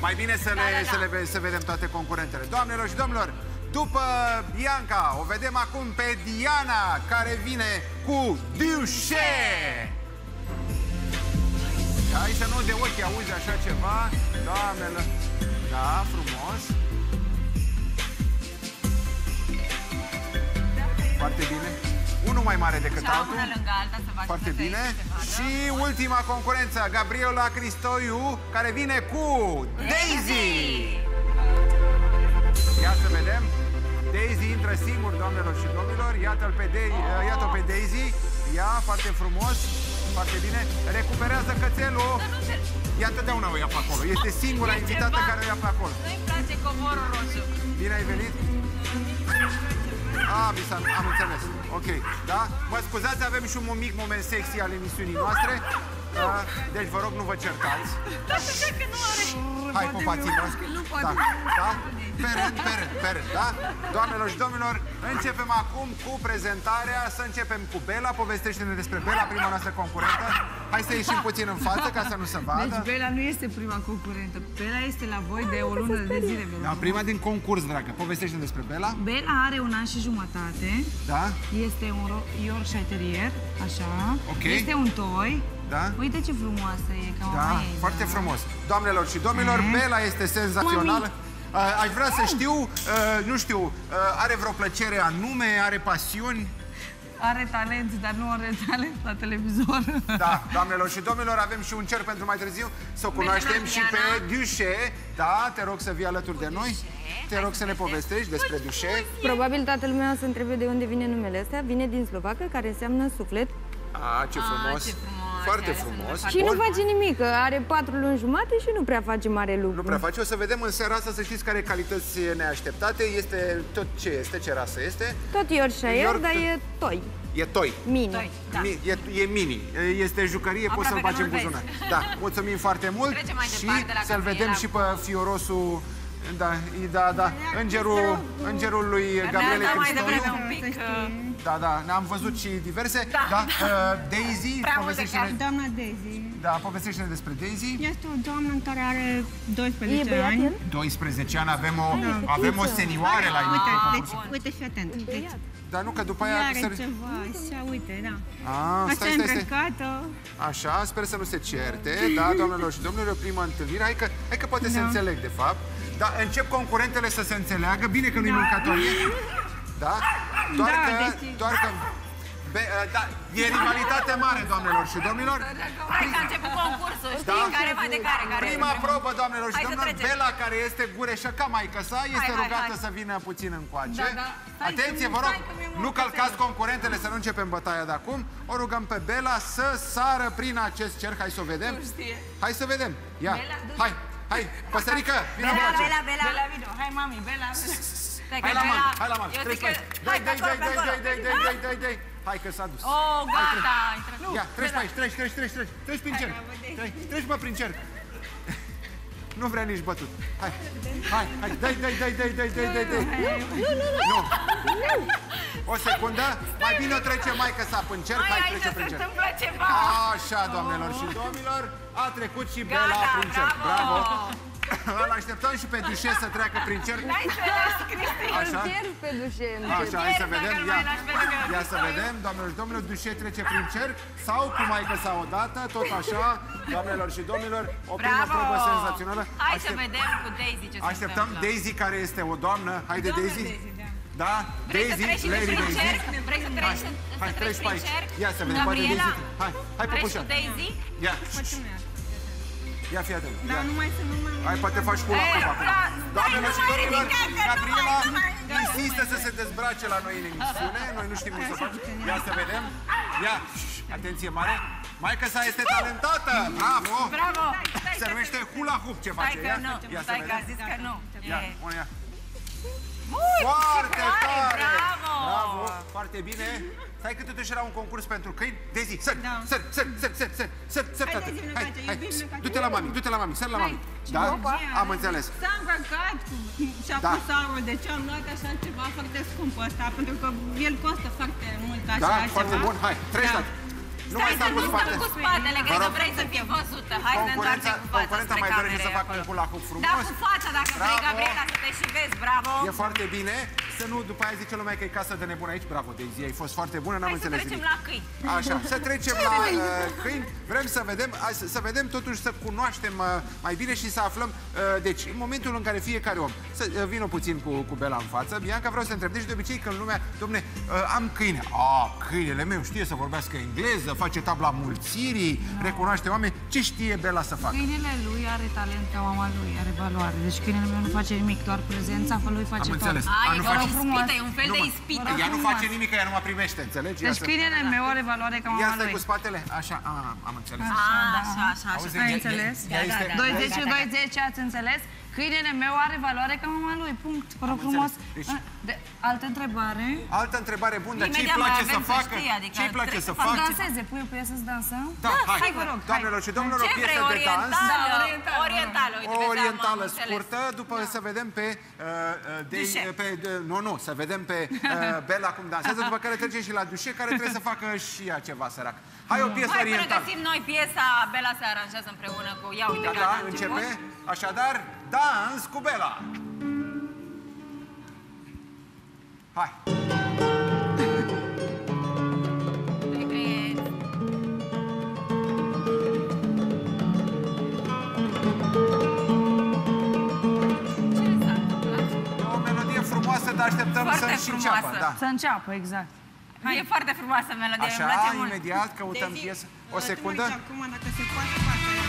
Mai bine să vedem toate concurentele. Doamnelor și domnilor, după Bianca, o vedem acum pe Diana, care vine cu Dușe. Hai să nu de ochi auzi așa ceva. Doamnelor, da, frumos. Foarte bine. Unul mai mare decât altul. Foarte bine. Și ultima concurență, Gabriela Cristoiu, care vine cu Daisy. Ia să vedem. Daisy intră singur, doamnelor și domnilor. Iată-l pe Daisy. Ia, foarte frumos. Foarte bine. Recuperează cățelul. Ea întotdeauna o ia pe acolo. Este singura invitată care o ia pe acolo. Nu-i place covorul roșu. Bine ai venit. Am înțeles. Ok, da? Mă scuzați, avem și un mic moment sexy al emisiunii noastre. Deci vă rog, nu vă certați. Dar că nu are. Hai, pupați-vă. Da? Pe rând, da? Doamnelor și domnilor, începem acum cu prezentarea. Să începem cu Bela. Povestește-ne despre Bela, prima noastră concurentă. Hai să ieșim puțin în față ca să nu se vadă. Deci Bela nu este prima concurentă. Bela este la voi de o lună de zile. Da, prima din concurs, dragă. Povestește-ne despre Bela. Bela are 1 an și jumătate. Da? Este un Yorkshire Terrier, așa. Ok. Este un toi. Da? Uite ce frumoasă e, ca o da, maiei, foarte frumos. Doamnelor și domnilor, Bela este senzațională. Aș vrea să știu, nu știu, are vreo plăcere anume, are pasiuni? Are talent, dar nu are talent la televizor. Da, doamnelor și domnilor, avem și un cer pentru mai târziu. Să o cunoaștem și pe Dușe. Da, te rog să vii alături de noi. Te rog să ne povestești despre Dușe. Probabil toată lumea să întrebe de unde vine numele ăsta. Vine din slovacă, care înseamnă suflet. Ce frumos. Foarte frumos. Și nu face nimic, are 4 luni jumate și nu prea face mare lucru. Nu prea face. O să vedem în seara asta, să știți care calități neașteptate. Este tot ce este, ce rasă este. Tot Yorkshire, dar e toi. E toi. Mini. E mini. Este jucărie, poți să-l bagi în buzunar. Da, mulțumim foarte mult. Și să-l vedem și pe fiorosul. Da. Îngerul lui Gabriele Cristoiu. Da, ne-am văzut și diverse. Da, Daisy, povestește-ne. Doamna Daisy. Da, povestește-ne despre Daisy. Este o doamnă care are 12 ani. 12 ani, avem o senioare la emisiune. Uite, fii atent. Dar nu, că după aia... Are ceva, așa, uite, da. Așa îmbrăcată. Așa, sper să nu se certe. Da, doamnelor și domnilor, o primă întâlnire. Hai că poate se înțeleg, de fapt. Da, încep concurentele să se înțeleagă. Bine că nu-i mâncatorie. Da? Doar că... Da, e rivalitate mare, doamnelor și domnilor. Hai că a început concursul, știi? Care va de care? Prima probă, doamnelor și domnilor. Bela, care este gureșă ca maică sa, este rugată să vină puțin încoace. Atenție, vă rog, nu călcați concurentele, să nu începem bătaia de acum. O rugăm pe Bela să sară prin acest cerc. Hai să o vedem. Hai să vedem. Ia, hai, păsărică, vină încoace. Bela, vino. Hai, mami, Bela. Hai la mami, treci pe aici. Dai. Hai că s-a dus. Oh, gata. Ia, treci pe aici, treci prin cerc. Treci mă prin cerc. Nu vrea nici bătut. Hai, dai. Nu. O secundă, mai bine o trece maică sa prin cerc. Hai, trece prin cerc. Așa, doamnelor și domnilor, a trecut și Bela prin cerc. Bravo. Îl așteptăm și pe Dușe să treacă prin cerc. N-ai înțeles, Cristi. Așa? Pe Dușe. Așa, hai să vedem. Ia să vedem, doamnelor și domnilor, Dușe trece prin cerc sau cu maică sa odată, tot așa, doamnelor și domnilor, o primă probă senzațională. Hai să vedem cu Daisy ce se Așteptăm Daisy, care este o doamnă. Haide, Daisy. Da, Daisy, Lady Daisy. Vrei să treci prin cerc? Ia să vedem, poate Daisy. Hai, treci păpușa. cu Daisy? Ia. Ia, fii atent. Da, numai să nu mai... Hai, poate faci hula hoop acum. Doamnelor și domnilor, Gabriela insistă să se dezbrace la noi în emisiune. Noi nu știm cum să facem. Ia să vedem. Ia, atenție mare. Maica sa este talentată. Bravo. Se numește hula hoop ce face. Stai că a zis că nu. Ia. Foarte tare! Bravo! Foarte bine! Stai că totuși era un concurs pentru câini. Daisy, sări! Hai! Du-te la mami, sări la mami! Da? Am înțeles. S-a îmbrăcat și-a pus aurul, deci am luat așa ceva foarte scump ăsta, pentru că el costă foarte mult așa ceva. Da, foarte bun. Hai, treci, tati! Nu mai stau cu spatele. Cu spatele, că nu vrei să fii văzută. Hai să ne întoarcem cu fața Concurența mai dorește să facă un hula hoop frumos. Da, cu fața, dacă vrei, Gabriela, să te și vezi. Bravo! E foarte bine. Să nu, după aia zice lumea că e casă de nebun aici. Bravo, Daisy, ai fost foarte bună, n-am înțeles nimic. Hai să trecem la câini. Așa, să trecem la câini. Vrem să vedem totuși, să cunoaștem mai bine și să aflăm. Deci, în momentul în care fiecare om, să vină puțin cu Bela în față, Bianca, vreau să întreb. Deci, de obicei, când lumea, domne, am câine. Câinele meu știe să vorbească engleză, face tabla mulțirii, recunoaște oameni. Ce știe Bela să facă? Câinele lui are talent ca mama lui, are valoare. Deci câinele meu nu face nimic, doar prezența lui face tot. Am înțeles. E un fel de ispită. Ea nu face nimic, că ea nu mă primește, înțelegi? Deci câinele meu are valoare ca mama lui. Ia stai cu spatele? Așa, am înțeles. Așa. Ai înțeles? 2-10, ați înțeles? Câinele meu are valoare ca mama lui, punct. Vă rog frumos. Altă întrebare. Altă întrebare bună, dar ce-i place să facă? Ce-i place să facă? Danseze, pui o piesă să dansăm? Da, hai, vă rog. Doamnelor și domnilor, o piesă de dans. Orientală. Orientală scurtă, după să vedem pe... Nu, să vedem pe Bela cum dansează, după care trece și la Dușe, care trebuie să facă și ea ceva, sărac. Hai, o piesă orientală. Hai, până găsim noi piesa, Bela se aranjează împreună cu... Ia uite, gata, începe. Așadar, dans cu Bela. Hai. O melodie frumoasă, dar așteptăm să înceapă. Da. Să înceapă, exact. E foarte frumoasă melodia, îmi place Așa, mult. imediat, căutăm piesă. O secundă. Acum, dacă se poate, facă ea.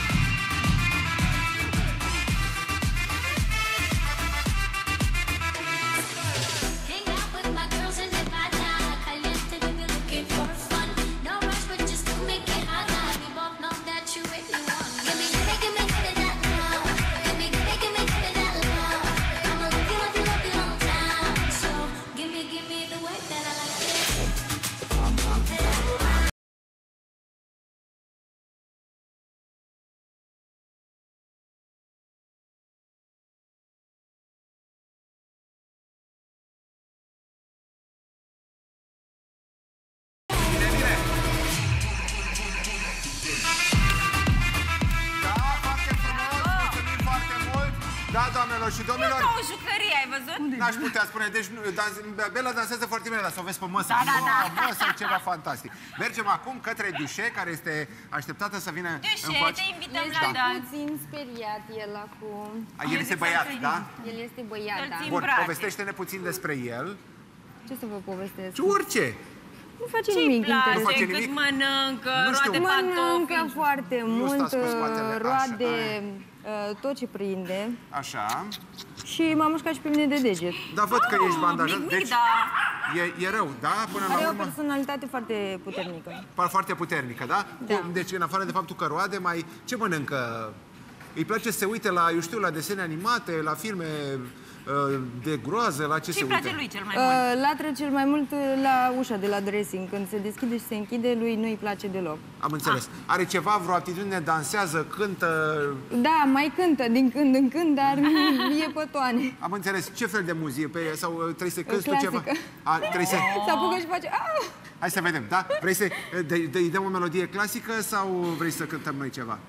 Da, doamnelor și domnilor. E ca o jucărie, ai văzut? N-aș putea spune. Deci, Bela dansează foarte bine, dar să o vezi pe măsă. Da. Măsă, ceva fantastic. Mergem acum către Dușe, care este așteptată să vină Dușe, te invităm la Este dans. puțin speriat el acum. El este băiat, da? El este băiat, da. Bun, povestește-ne puțin despre el. Ce să vă povestesc? Orice. Nu face nimic interesant. Nu face nimic? Cât mănâncă, roade Mănâncă pantofi. foarte mult, stați cu spatele, așa, roade tot ce prinde. Așa. Și m-a mușcat și pe mine de deget. Dar văd că ești bandajat. Deci da. e rău, da? Până la Are o urmă. personalitate foarte puternică. Foarte puternică, da? Da. Deci, în afară de faptul că roade, mai ce mănâncă? Îi place să se uite la, eu știu, la desene animate, la filme de groază, la ce se uită? Ce-i place lui cel mai mult? Latră cel mai mult la ușa de la dressing. Când se deschide și se închide, lui nu-i place deloc. Am înțeles. Are ceva, vreo aptitudine, dansează, cântă? Da, mai cântă din când în când, dar e pătoane. Am înțeles. Ce fel de muzică? Sau trebuie să cânti tu Clasică. ceva? Trebuie să... Se apucă și face... Hai să vedem, da? Vrei să îi dăm o melodie clasică sau vrei să cântăm noi ceva?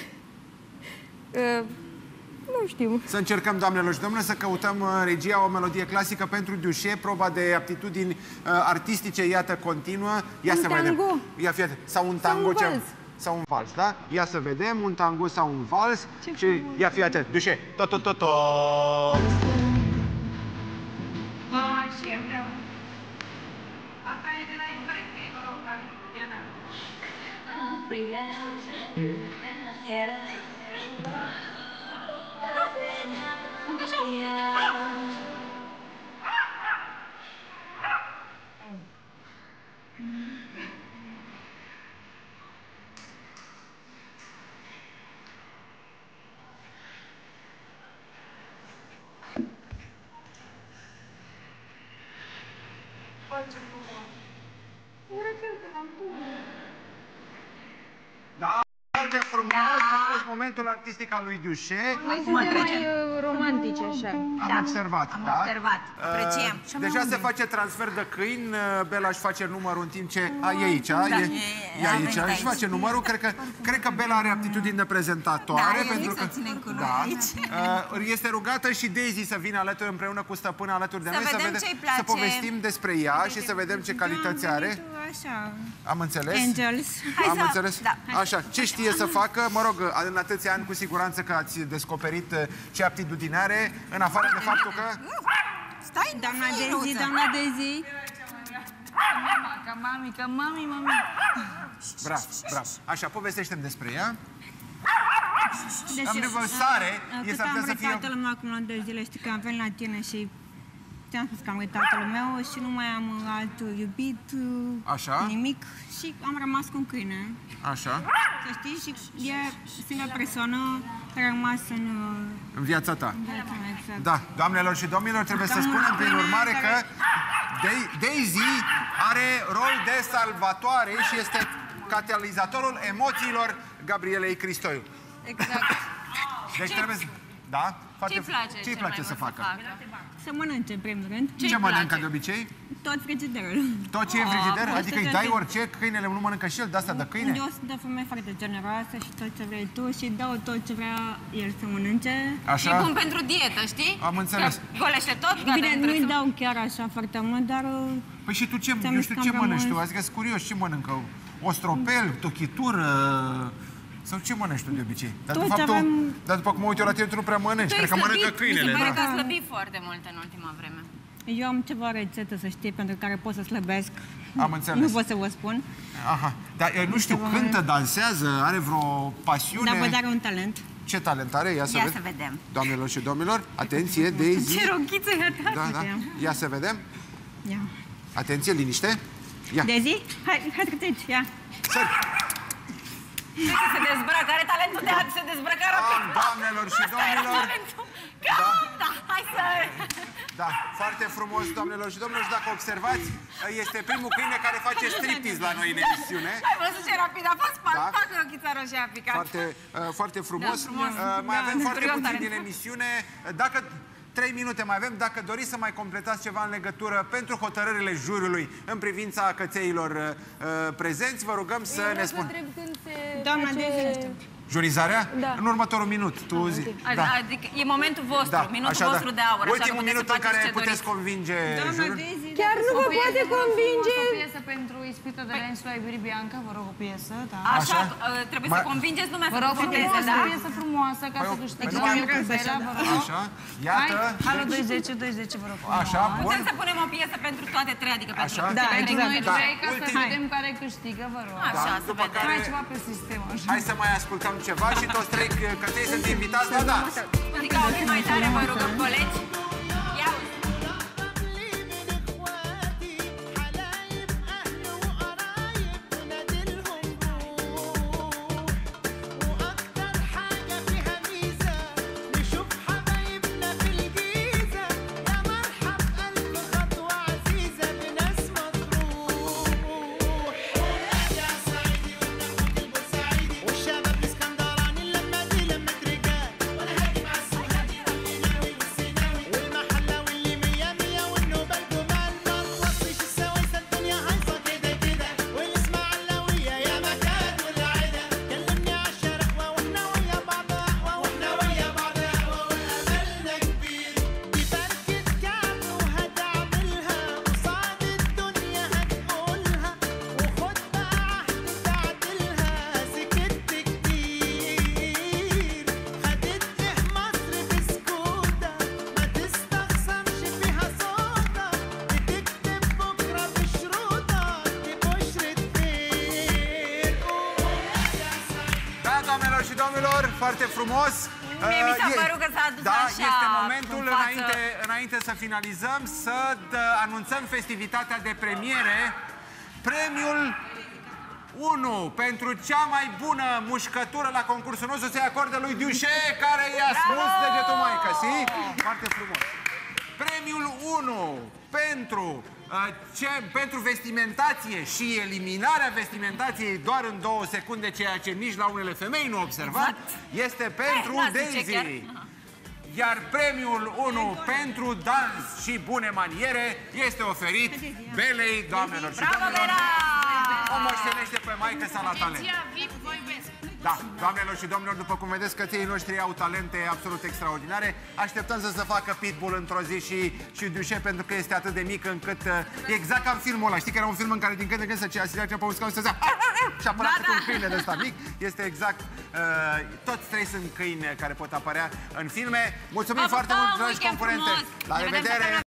Nu știu. Să încercăm, doamnelor și domnilor, să căutăm regia o melodie clasică pentru Dușe. Proba de aptitudini artistice, iată, continuă. Ia să vedem. Tango. Ia fii atent. Sau un tango. Un vals. Sau un vals, da? Ia să vedem, un tango sau un vals. Și ia fii atent. Dușe. To-to-to-to. Da, foarte frumos, momentul artistic al lui Dușe. Noi suntem mai romantice, așa. Am observat, Am da? observat. Apreciem. Deja se face transfer de câini, Bela își face numărul în timp ce... E aici, e aici, își face numărul. Cred că Bela are aptitudini de prezentatoare. Da, pentru că să ținem cu noi aici. Este rugată și Daisy să vină alături, împreună cu stăpâna alături de noi, să povestim despre ea și să vedem ce calități are. Așa. Am înțeles? Angels. Am înțeles? Da. Așa, ce știe să facă? Mă rog, în atâția ani cu siguranță că ați descoperit ce aptitudine are, în afară de faptul că... Stai, Doamna Daisy, doamna Daisy. Ca mami. Bravo, bravo. Așa, povestește-mi despre ea. Deci, Am revărsare, cât am uitat tatăl meu acum la 2 zile, știi că am venit la tine și ți-am spus că am uitat tatăl meu și nu mai am alt iubit, Așa. nimic și am rămas cu un câine. Așa. Să știi, și e singura persoană care a rămas în În viața ta. viața mea, exact. Da, doamnelor și domnilor, trebuie să spunem prin urmare că Daisy are rol de salvatoare și este catalizatorul emoțiilor Gabrielei Cristoiu. Exact. Deci trebuie să... Da? Ce-i place să facă? Să mănânce, în primul rând. Ce mănâncă de obicei? Tot frigiderul. Tot ce e în frigider? bun, Adică îi dai orice, câinele nu mănâncă și el de asta de câine? Eu sunt o femeie foarte generoasă și tot ce vrei tu și dau tot ce vrea el să mănânce. Așa? E bun pentru dietă, știi? Am înțeles. Că golește tot, gata. Bine, nu-i dau chiar așa foarte mult, dar... Păi și tu ce, ți-am eu zis știu că ce am mănânci tu? rămas. Adică sunt curios, ce mănâncă? Ostropel, tochitură? Sau ce mănânci tu de obicei? Dar, Tot de fapt, avem- dar după cum mă uit eu la tine, tu nu prea mănânci. Cred că mănâncă câinele, Mi se pare da? că a slăbit foarte mult în ultima vreme. Eu am ceva rețetă, să știi, pentru care pot să slăbesc. Am înțeles. Nu pot să vă spun. Aha. Dar nu știu, cântă, dansează, are vreo pasiune? Dar vă are un talent. Ce talent are? Ia să Ia să vedem. Doamnelor și domnilor, atenție, Daisy. Ce rochiță e ta? Da, da. Ia să vedem. Ia. Atenție, liniște. Ia. Daisy, hai să treci, ia. Sări. Cred că se dezbracă, are talentul de a se dezbrăca rapid. Doamnelor și domnilor. Da, hai să... Da, foarte frumos, doamnelor și domnilor. Și dacă observați, este primul câine care face striptease la noi în emisiune. Ai văzut ce rapid a fost? Da. Fac rochița roșie a picat. Foarte frumos. Da, frumos. Mai Da, avem foarte curios puțin talent. din emisiune. Dacă 3 minute mai avem, dacă doriți să mai completați ceva în legătură pentru hotărârile juriului în privința cățeilor prezenți, vă rugăm să ne spuneți. Doamna Daisy, nu știu. Jurizarea? Da. În următorul minut. Tu zi. Adică e momentul vostru, minutul așa, vostru de aur. Ultimul minut în care puteți convinge Doamna jurul. Daisy, Chiar nu vă poate convinge? O piesă pentru ispită de Lenț la iubiri Bianca, vă rog o piesă, da. Așa, trebuie să convingeți lumea Vă să rog vă frumos, voteze, da? o piesă frumoasă ca să câștigăm eu cu Bela, vă rog. Așa, iată. Hai, alo 210, vă rog. Așa, bun. Putem să punem o piesă pentru toate trei, adică pentru Așa. Da, Pentru exact. noi Da. trei, ca să Ultim. vedem care câștigă, vă rog. Așa, să după vedem. Hai ceva pe sistem, așa. Hai să mai ascultăm ceva și toți trei căței sunt invitați la dans. Adică o fi mai tare, vă rugăm, colegi. Ia uite. Foarte frumos. Mie mi s-a părut că s-a dus da, așa este momentul, în față. înainte să finalizăm, să anunțăm festivitatea de premiere. Premiul 1 pentru cea mai bună mușcătură la concursul nostru se acordă lui Dușe, care i-a smuls degetul maică, si? Foarte frumos. Premiul 1 pentru vestimentație și eliminarea vestimentației doar în 2 secunde, ceea ce nici la unele femei nu observat, este pentru Daisy. Iar premiul 1 pentru dans și bune maniere este oferit Belei, doamnelor și domnilor. O moștenește pe maică-sa la talent. Da, doamnelor și domnilor, după cum vedeți, căței noștri au talente absolut extraordinare. Așteptăm să se facă Pitbull într-o zi și Dușe, pentru că este atât de mic încât exact ca în filmul ăla. Știi că era un film în care din când în când se ceea pe un scaun și se zicea și apărea un câine de ăsta mic. Este exact, toți trei sunt câini care pot apărea în filme. Mulțumim foarte mult, dragi concurente. La revedere!